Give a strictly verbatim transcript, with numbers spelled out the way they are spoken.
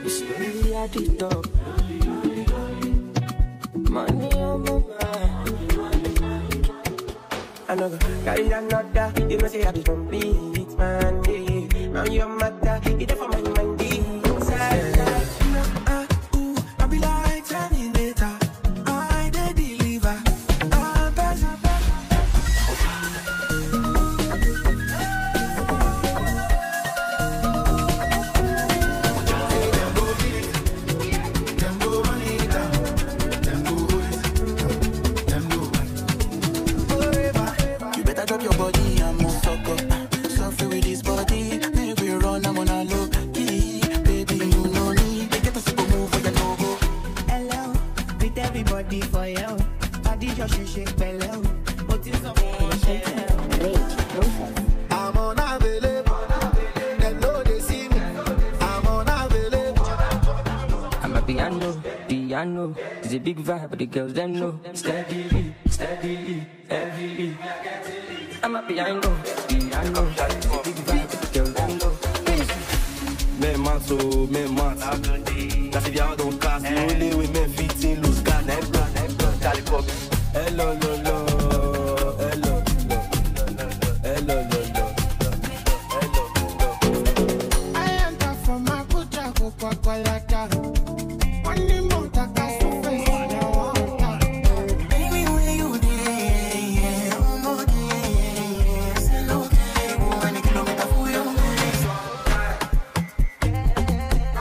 It's really at the top. Money on my mind. I know carry another. You know say I be complete, man. Yeah. Now you're matter. You there for my mind. Inside. Ah, ooh, I be like Terminator. I dey deliver. Ah, pass. Drop your body, I'm on sucker. Suffer with this body, make we run, I'm on a low key. Baby, you know me, they get a super move for your logo. Hello, with everybody for you. Body just shake below. But it's a I'm on available. They know they see me. I'm on available. Amapiano, piano. It's a big vibe, but the girls them know. Steadily, steadily, heavily. Amapiano, piano. It's a big vibe, but the girls them know. Men man so, men man. That's if y'all don't cast. The only way men fit in lose gun. Hello, hello, hello.